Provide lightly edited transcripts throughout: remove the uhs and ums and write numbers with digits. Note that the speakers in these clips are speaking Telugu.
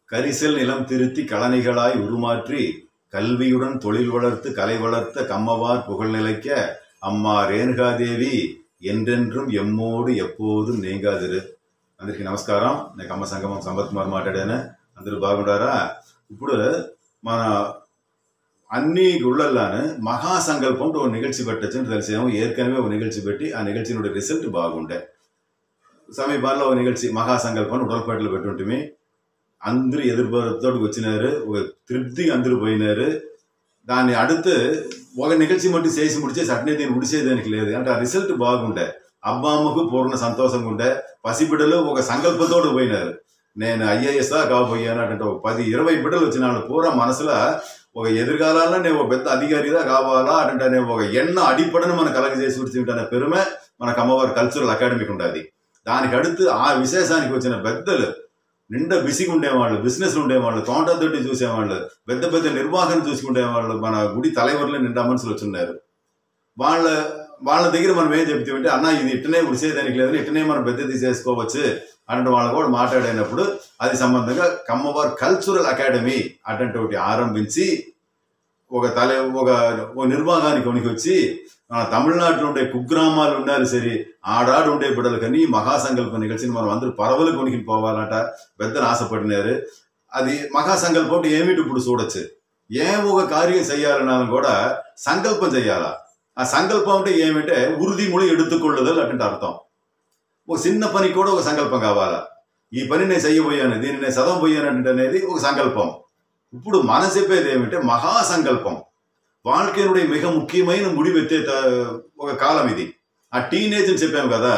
கரிசல் நிலம் திருத்தி கழனிகளாய் உருமாற்றி கல்வியுடன் தொழில் வளர்த்து கலை வளர்த்த கம்மவார் புகழ் நிலைக்க అమ్మా రేణుకాదేవి ఎందెండ్రం ఎమ్మోడు ఎప్పుడు నేంగాదిరు. అందరికీ నమస్కారం. నేను అమ్మ సంగమం సంపత్ కుమార్ మాట్లాడాను. అందరూ బాగుండారా? ఇప్పుడు మన అన్ని గుళ్ళల్లోనే మహాసంకల్పం ఒక నిగల్చి పెట్టచ్చని తెలిసాము. ఏర్కనవే ఒక నిగల్చి పెట్టి ఆ నిగల్చినోడి రిజల్ట్ బాగుండే సమీపాల్లో ఒక నిగల్చి మహాసంకల్పం ఉడలపేటలో పెట్టుంటిమి. అందరూ ఎదురుబాటుతోటి వచ్చినారు. ఒక తృప్తిగా అందరూ పోయినారు. దాన్ని அடுத்து ఒక నిగల్చి మట్టి చేసి ముడిచేసి అట్నే దీన్ని ఉడిచేదానికి లేదు అంటే ఆ రిజల్ట్ బాగుండే. అబ్బా అమ్మకు పూర్ణ సంతోషంగా ఉండే. పసిబిడ్డలు ఒక సంకల్పంతో పోయినారు. నేను ఐఏఎస్ దా కాబోయాను అంటే ఒక 10-20 బిడ్డలు వచ్చినాడు. పూరా మనసులో ఒక ఎదురుగాలలో నేను ఒక పెద్ద అధికారిగా కావాలా అంటే నేను ఒక ఎన్న అడిపడను మన కలగజేసి విడిచింటే పెరుమే మనకు అమ్మవారి కల్చరల్ అకాడమీకి ఉండేది. దానికి அடுத்து ఆ విశేషానికి వచ్చిన పెద్దలు నిండా బిసిగా ఉండేవాళ్ళు, బిజినెస్లు ఉండేవాళ్ళు, తోటతోటి చూసేవాళ్ళు, పెద్ద పెద్ద నిర్వాహణ చూసుకునేవాళ్ళు. మన గుడి తలైవర్లు నిండా మనుషులు వచ్చున్నారు. వాళ్ళ దగ్గర మనం ఏం చెప్తామంటే అన్న ఇది ఇట్టనే ఉడిసేదానికి లేదని ఇట్టనే మనం పెద్దది చేసుకోవచ్చు అంటే వాళ్ళు కూడా మాట్లాడినప్పుడు అది సంబంధంగా కమ్మవారి కల్చరల్ అకాడమీ అటువంటి ఒకటి ఆరంభించి ఒక నిర్వాహానికి ఉనికి వచ్చి తమిళనాడులో ఉండే కుగ్రామాలు ఉన్నారు సరే ఆడాడు ఉండే బిడ్డలు కానీ మహాసంకల్పం కలిసి మనం అందరూ పరవలు కొనికి పోవాలంట పెద్దలు ఆశపడినారు. అది మహాసంకల్పం ఏమిటి ఇప్పుడు చూడొచ్చు. ఏం ఒక కార్యం చెయ్యాలన్నా కూడా సంకల్పం చెయ్యాలా. ఆ సంకల్పం అంటే ఏమిటంటే ఉరుదిముడి ఎడుతుకొళ్ళదలు అటువంటి అర్థం. ఒక చిన్న పని కూడా ఒక సంకల్పం కావాలా. ఈ పని నేను చెయ్యబోయాను, దీన్ని నేను చదవబోయాను అనేది ఒక సంకల్పం. ఇప్పుడు మనం చెప్పేది ఏమిటంటే మహాసంకల్పం. வாழ்க்கையினுடைய மிக ముఖ్యమైన முடிవెత్తే ఒక కాలం ఇది. ఆ టీనేజ్ అని చెప్పాము కదా,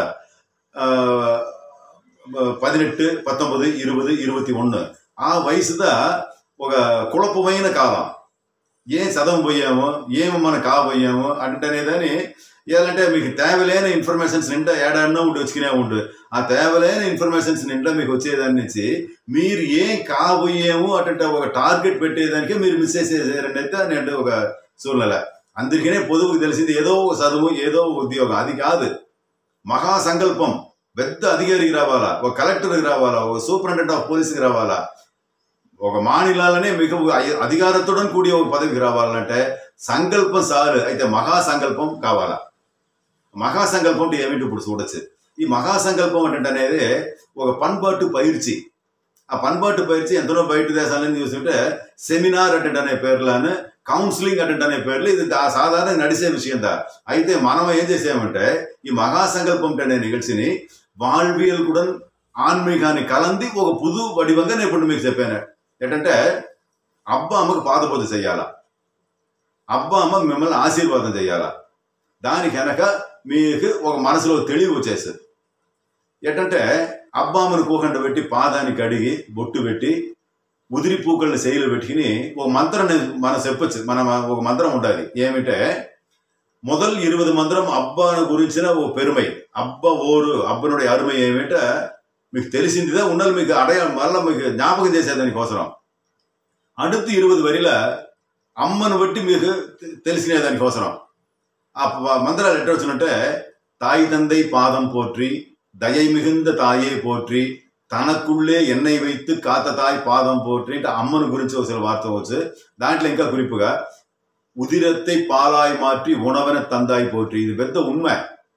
18, 19, 20, 21 ఆ వయసుదా ఒక కుழப்பమైన కాలం. ఏం చదవబోయామో ఏమో మనం కాబోయామో అంటనేదని ఏదంటే మీకు తేవలేని ఇన్ఫర్మేషన్స్ నిండా ఏడాడినా ఉండి వచ్చుకునే ఉండు. ఆ తేవలేని ఇన్ఫర్మేషన్స్ నిండా మీకు వచ్చేదాని నుంచి మీరు ఏం కాబోయేమో అంటే ఒక టార్గెట్ పెట్టేదానికే మీరు మిస్ చేసేసారండి అయితే నేను ఒక చూడలే. అందుకనే పొదువుకు తెలిసింది ఏదో ఒక చదువు ఏదో ఉద్యోగం అది కాదు. మహాసంకల్పం. పెద్ద అధికారికి రావాలా, ఒక కలెక్టర్కి రావాలా, ఒక సూపరింటెండెంట్ ఆఫ్ పోలీస్కి రావాలా, ఒక మానిలాలనే మీకు అధికారంతో కూడి ఒక పదవికి రావాలంటే సంకల్పం సారు. అయితే మహాసంకల్పం కావాలా. మహాసంకల్పం అంటే ఏమిటి ఇప్పుడు చూడొచ్చు. ఈ మహాసంకల్పం అంటే అనేది ఒక పన్బాటు పైర్చి. ఆ పన్బాటు పైర్చి ఎంతనో బయట దేశాలని చూస్తుంటే సెమినార్ అటెండ్ అనే పేర్లను, కౌన్సిలింగ్ అటెండ్ అనే పేర్లు ఇది సాధారణ నడిచే విషయం దా. అయితే మనం ఏం చేసామంటే ఈ మహాసంకల్పం అనే నిగల్చిని வாழ்வியல் కూడా ఆన్మీకాన్ని కలంది ఒక పుదు వడివంగా నేను ఇప్పుడు మీకు చెప్పాను. ఏంటంటే అబ్బా అమ్మకు పాదపూజ చెయ్యాలా, అబ్బా అమ్మ మిమ్మల్ని ఆశీర్వాదం చెయ్యాలా. దానికి వెనక మీకు ఒక మనసులో తెలివి వచ్చేస్తుంది. ఏంటంటే అబ్బా అమ్మను కూకంట పెట్టి పాదానికి అడిగి బొట్టు పెట్టి ఉదిరి పూకల్ని శైలు పెట్టుకుని ఒక మంత్రం మనం చెప్పచ్చు. ఒక మంత్రం ఉండాలి. ఏమిటే మొదలు 20 మంత్రం అబ్బాను గురించిన ఓ పెరుమై అబ్బ ఓరు అబ్బనుడి అరుమై ఏమిటో మీకు తెలిసిందిదా ఉండాలి. మీకు మళ్ళీ మీకు జ్ఞాపకం చేసేదానికోసం அடுத்து 20 వరిల అమ్మను బట్టి మీకు తెలిసిన దానికోసం ఆ మంత్రాలు ఎట్లా వచ్చినట్టే తాయి తందై పాదం పోற்றி దయై మిகுந்த తాయే పోற்றி తనకుళ్ళే ఎన్నై వైత్తు కాత తాయి పాదం పోற்றி అంటే అమ్మను గురించి ఒకసారి వార్త వచ్చు. దాంట్లో ఇంకా குறிப்புగా ఉదిరத்தை పాలాయి మార్చి ఉణవన తందాయి పోற்றி ఇది పెద్ద ఉண்மை.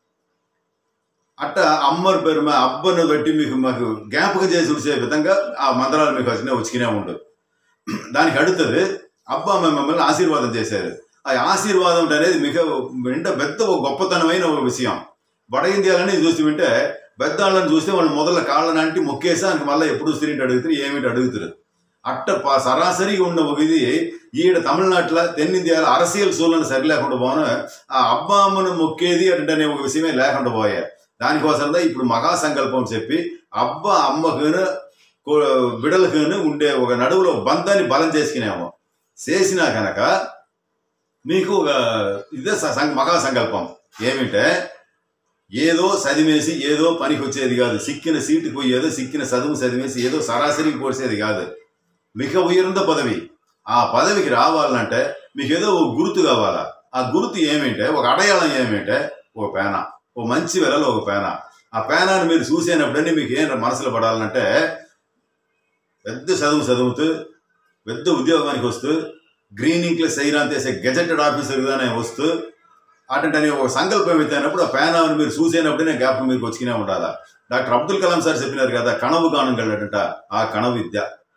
అట్ట అమ్మరు పెరుమ అబ్బను బట్టి మీకు మాకు జ్ఞాపకం చేసి వచ్చే విధంగా ఆ మంత్రాలు మీకు వచ్చుకునే ఉండు. దానికి அடுத்தது అబ్బా మిమ్మల్ని ఆశీర్వాదం చేశారు. ఆ ఆశీర్వాదం అనేది మీకు పెద్ద ఒక గొప్పతనమైన ఒక విషయం. వడ ఇండియాలని చూసి వింటే పెద్దవాళ్ళని చూస్తే వాళ్ళు మొదల కాళ్ళనంటి మొక్కేసి ఆయనకు మళ్ళీ ఎప్పుడు స్త్రీని అడుగుతారు ఏమిటి అడుగుతారు. అట్ట సరాసరిగా ఉన్న ఒక ఇది ఈడ తమిళనాడులో తెన్నిండియాలో అరసియల్ సూళ్ళను సరి లేకుండా పోను ఆ అబ్బా అమ్మను మొక్కేది అంటే ఒక విషయమే లేకుండా పోయా. దానికోసందా ఇప్పుడు మహాసంకల్పం చెప్పి అబ్బా అమ్మకును బిడలకును ఉండే ఒక నడువులో బంధాన్ని బలం చేసుకునేమో చేసినా కనుక మీకు ఒక ఇదే మహాసంకల్పం. ఏమిటంటే ఏదో చదివేసి ఏదో పనికి వచ్చేది కాదు. సిక్కిన సీటుకు పోయేదో సిక్కిన చదువు చదివేసి ఏదో సరాసరికి పోసేది కాదు. మిக ఉయర్ந்த పదవి. ఆ పదవికి రావాలంటే మీకు ఏదో ఒక గుర్తు కావాలా. ఆ గుర్తు ఏమిటంటే ఒక అడయాళం ఏమిటంటే ఒక పేన, ఓ మంచి వెలలో ఒక పేన. ఆ పేనాన్ని మీరు చూసేటప్పుడన్నీ మీకు ఏం మనసులో పడాలంటే పెద్ద చదువుతూ పెద్ద ఉద్యోగానికి వస్తూ గ్రీన్ ఇంక్లో సైరాన్ చేసే గెజెటెడ్ ఆఫీసర్గా నేను వస్తూ అటంటే ఒక సంకల్పం ఎత్తైనప్పుడు ఆ పేనాన్ని మీరు చూసేనప్పుడే జ్ఞాపకం మీకు వచ్చినే ఉండాలా. డాక్టర్ అబ్దుల్ కలాం సార్ చెప్పినారు కదా, కనవు గానంగళ్ళంట. ఆ కనవు విద్య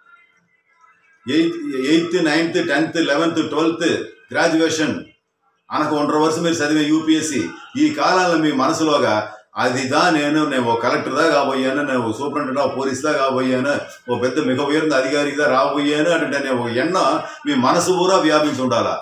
8th 9th 10th 11th 12th graduation అనకు 1.5 ವರ್ಷ మీరు చదివే యూపీఎస్సీ ఈ కాలంలో మీ మనసులోగా అదిదా నేను ఓ కలెక్టర్దా కాబోయాను, నేను సూపరింటెండెంట్ ఆఫ్ పోలీస్దా కాబోయాను, ఓ పెద్ద మిగ ఉయర్ந்த అధికారిగా రాబోయాను అంటే ఒక ఎన్న మీ మనసు పూరా వ్యాపించి ఉండాలా.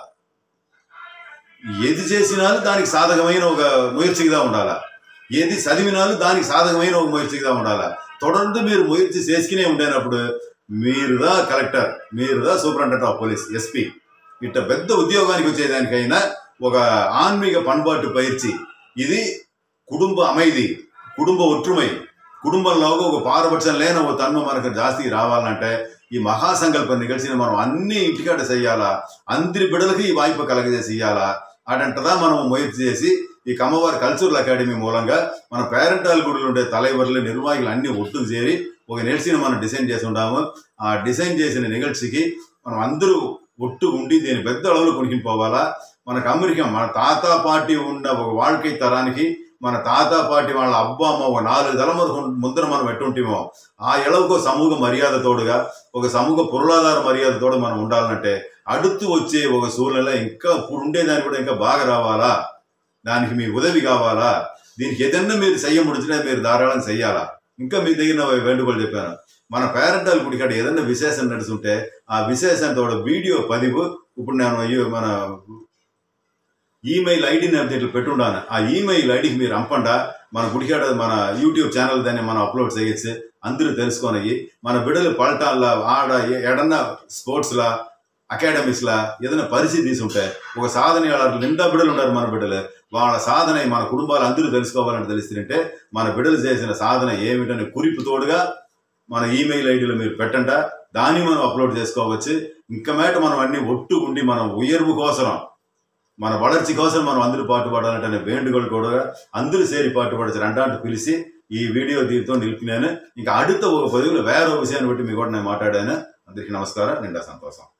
ఏది చేసినాలు దానికి సాధకమైన ఒక ముయற்சிగా ఉండాలా. ఏది చదివినాలు దానికి సాధకమైన ఒక ముయற்சிగా ఉండాలా. తొడందు మీరు ముయற்சி చేసుకునే ఉండేనప్పుడు మీరుదా కలెక్టర్, మీరుదా సూపరింటెండెంట్ ఆఫ్ పోలీస్, ఎస్పీ ఇట్లా పెద్ద ఉద్యోగానికి వచ్చేదానికైనా ఒక ఆన్మీక పண்பாட்டு பயிற்சி. ఇది కుటుంబ அமைதி, కుటుంబ ఒற்றுமை, కుటుంబంలో ఒక పారపక్షం లేని ఒక తన్మ మనకు జాస్తి రావాలంటే ఈ మహాసంకల్ప నిగల్చిన మనం అన్ని ఇంటికాడ చెయ్యాలా. అందరి బిడ్డలకి ఈ వాய்ப்பு కలగజేసి ఇయ్యాలా. అటంటదా మనం ముయற்சி చేసి ఈ కమ్మవారి కల్చరల్ అకాడమీ మూలంగా మన పేరెంటాల్ గుడిలో ఉండే తలైవర్లు నిర్వాహకులు అన్ని ఒట్టుకు చేరి ఒక నిగల్చిని మనం డిజైన్ చేసి ఉన్నాము. ఆ డిజైన్ చేసిన నిగల్చికి మనం అందరూ ఒట్టు ఉండి దీని పెద్ద అളవులో కొనుక్కిని పోవాలా. మనకు అమెరికా మన తాత పార్టీ ఉన్న ఒక వాళ్ళకి తరానికి మన తాత పార్టీ వాళ్ళ అబ్బా అమ్మ ఒక 4 తలముల ముందర మనం ఎట్టుంటేమో ఆ ఎళవుకో సమూహ మర్యాదతోడుగా ఒక సమూహ పొరులాధార మర్యాదతోడు మనం ఉండాలంటే అడుతూ వచ్చే ఒక సూర్యుల ఇంకా ఇప్పుడు ఉండేదాన్ని కూడా ఇంకా బాగా రావాలా. దానికి మీ ఉదవి కావాలా. దీనికి ఏదన్నా మీరు చెయ్యముడిచినా మీరు ధారాళంగా చెయ్యాలా. ఇంకా మీ దగ్గర వేడుకలు చెప్పాను. మన పేరెంటాల్ గుడికాడ ఏదన్నా విశేషం నడుస్తుంటే ఆ విశేషంతో వీడియో 10 ఇప్పుడు నేను మన ఈమెయిల్ ఐడిని దీంట్లో పెట్టుండాను. ఆ ఈమెయిల్ ఐడికి మీరు అంపండా మన గుడికాడ మన యూట్యూబ్ ఛానల్ దాన్ని మనం అప్లోడ్ చేయొచ్చు. అందరూ తెలుసుకొని మన బిడ్డలు పల్టాల్లో ఆడ ఎడన్నా స్పోర్ట్స్లా అకాడమీస్లా ఏదైనా పరిస్థితి తీసుంటే ఒక సాధన నిండా బిడ్డలు ఉంటారు మన బిడ్డలు. వాళ్ళ సాధన మన కుటుంబాలు అందరూ తెలుసుకోవాలని తెలుస్తుంటే మన బిడ్డలు చేసిన సాధన ఏమిటని కురిపు తోడుగా మన ఈమెయిల్ ఐడిలో మీరు పెట్టంట. దాన్ని మనం అప్లోడ్ చేసుకోవచ్చు. ఇంకా మేట మనం అన్ని ఒట్టు ఉండి మనం ఉయర్వు కోసం మన వளர்ச்சி కోసం మనం అందరూ పాటుపడాలంటే వేண்டுగోలు కూడా అందరూ సేరి పాటుపడచ్చు అంటూ పిలిచి ఈ వీడియో దీంతో నిలిపినాను. ఇంకా అడుగుత ఒక 10 వేరే విషయాన్ని బట్టి మీ కూడా నేను మాట్లాడాను. అందరికీ నమస్కారం, నిండా సంతోషం.